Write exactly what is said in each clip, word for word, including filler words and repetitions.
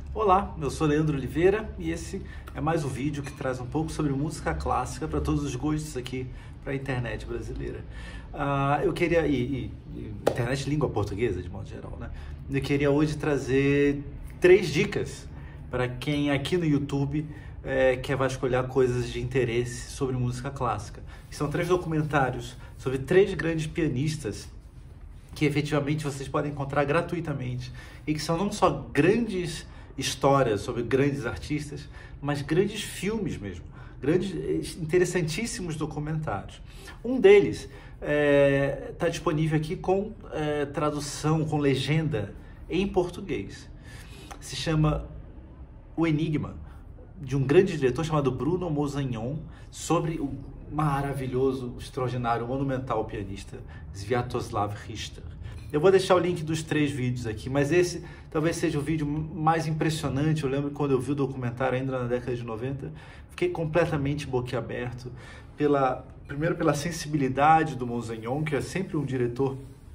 Olá, eu sou Leandro Oliveira e esse é mais um vídeo que traz um pouco sobre música clássica para todos os gostos aqui para a internet brasileira. Uh, eu queria, e, e, e internet língua portuguesa de modo geral, né? Eu queria hoje trazer três dicas para quem aqui no YouTube é, quer vasculhar coisas de interesse sobre música clássica. São três documentários sobre três grandes pianistas que efetivamente vocês podem encontrar gratuitamente e que são não só grandes histórias sobre grandes artistas, mas grandes filmes mesmo, grandes, interessantíssimos documentários. Um deles está é, disponível aqui com é, tradução, com legenda em português. Se chama O Enigma, de um grande diretor chamado Bruno Mozanson, sobre o maravilhoso, extraordinário, monumental pianista Sviatoslav Richter. Eu vou deixar o link dos três vídeos aqui, mas esse talvez seja o vídeo mais impressionante. Eu lembro quando eu vi o documentário ainda na década de noventa, fiquei completamente boquiaberto, pela, primeiro pela sensibilidade do Mozanson, que é sempre um diretor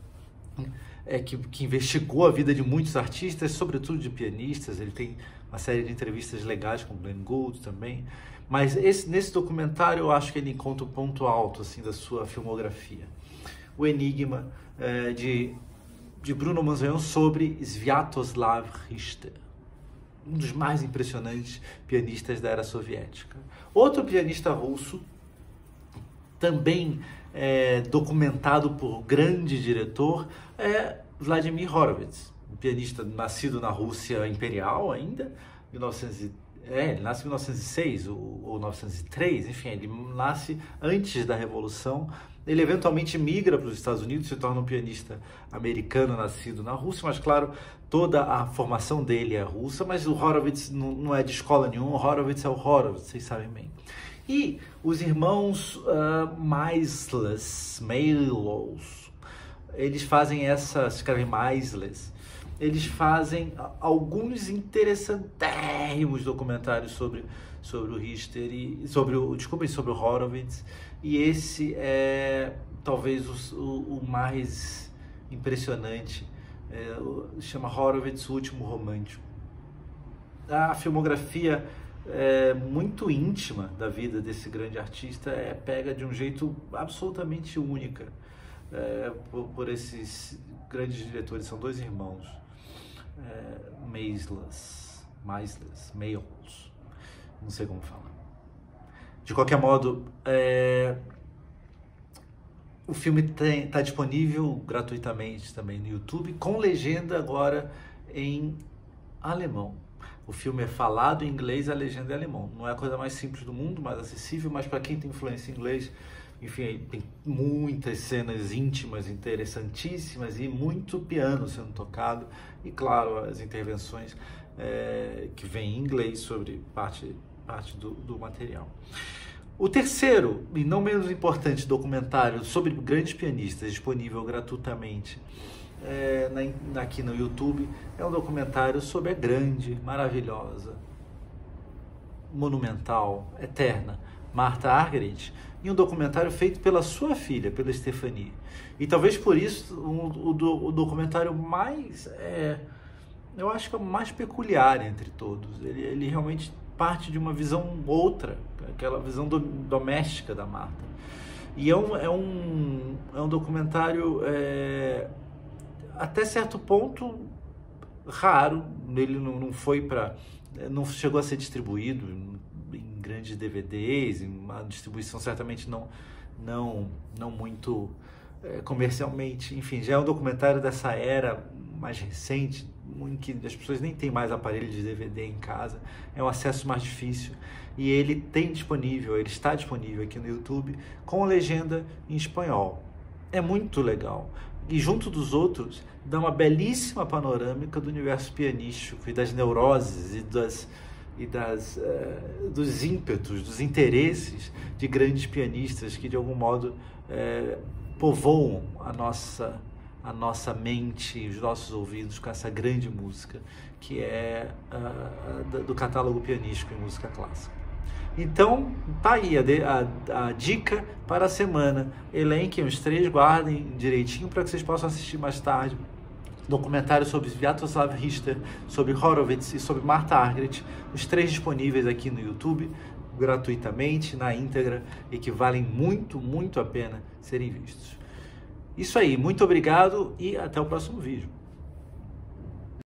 é, que, que investigou a vida de muitos artistas, sobretudo de pianistas. Ele tem uma série de entrevistas legais com Glenn Gould também, mas esse, nesse documentário eu acho que ele encontra o ponto alto assim, da sua filmografia. O Enigma é, de, de Bruno Mozanson sobre Sviatoslav Richter, um dos mais impressionantes pianistas da era soviética. Outro pianista russo, também é, documentado por grande diretor, é Vladimir Horowitz, um pianista nascido na Rússia Imperial ainda, mil e novecentos, é, ele nasce em mil novecentos e seis ou, ou mil novecentos e três, enfim, ele nasce antes da Revolução. Ele eventualmente migra para os Estados Unidos, se torna um pianista americano nascido na Rússia, mas claro, toda a formação dele é russa, mas o Horowitz não, não é de escola nenhuma, o Horowitz é o Horowitz, vocês sabem bem. E os irmãos uh, Meisels, Meisels, eles fazem essa, se escrevem Meisels, eles fazem alguns interessantérrimos documentários sobre, sobre o Richter, e, sobre o, desculpem, sobre o Horowitz, e esse é talvez o, o, o mais impressionante, é, chama Horowitz, o Último Romântico. A filmografia é, muito íntima da vida desse grande artista é pega de um jeito absolutamente única é, por, por esses grandes diretores, são dois irmãos, é, Meisels, Meisels, Meisels, não sei como falar. De qualquer modo, é, o filme está disponível gratuitamente também no YouTube, com legenda agora em alemão. O filme é falado em inglês, a legenda é alemão. Não é a coisa mais simples do mundo, mais acessível, mas para quem tem influência em inglês, enfim, tem muitas cenas íntimas, interessantíssimas e muito piano sendo tocado. E, claro, as intervenções é, que vêm em inglês sobre parte... parte do, do material. O terceiro, e não menos importante, documentário sobre grandes pianistas, disponível gratuitamente é, na, aqui no YouTube, é um documentário sobre a grande, maravilhosa, monumental, eterna Martha Argerich, e um documentário feito pela sua filha, pela Stephanie. E talvez por isso o, o, o documentário mais, é, eu acho que é o mais peculiar entre todos. Ele, ele realmente parte de uma visão outra, aquela visão do, doméstica da Martha. E é um, é um, é um documentário é, até certo ponto raro. Ele não, não foi para, não chegou a ser distribuído em grandes D V Ds, em uma distribuição certamente não, não, não muito é, comercialmente. Enfim, já é um documentário dessa era mais recente, em que as pessoas nem têm mais aparelho de D V D em casa, é um acesso mais difícil, e ele tem disponível, ele está disponível aqui no YouTube com legenda em espanhol. É muito legal, e junto dos outros dá uma belíssima panorâmica do universo pianístico e das neuroses e das e das uh, dos ímpetos, dos interesses de grandes pianistas que de algum modo uh, povoam a nossa a nossa mente e os nossos ouvidos com essa grande música que é uh, do catálogo pianístico em música clássica. Então, tá aí a, a, a dica para a semana. Elenquem os três, guardem direitinho para que vocês possam assistir mais tarde documentário sobre Sviatoslav Richter, sobre Horowitz e sobre Martha Argerich, os três disponíveis aqui no YouTube, gratuitamente, na íntegra, e que valem muito, muito a pena serem vistos. Isso aí, muito obrigado e até o próximo vídeo.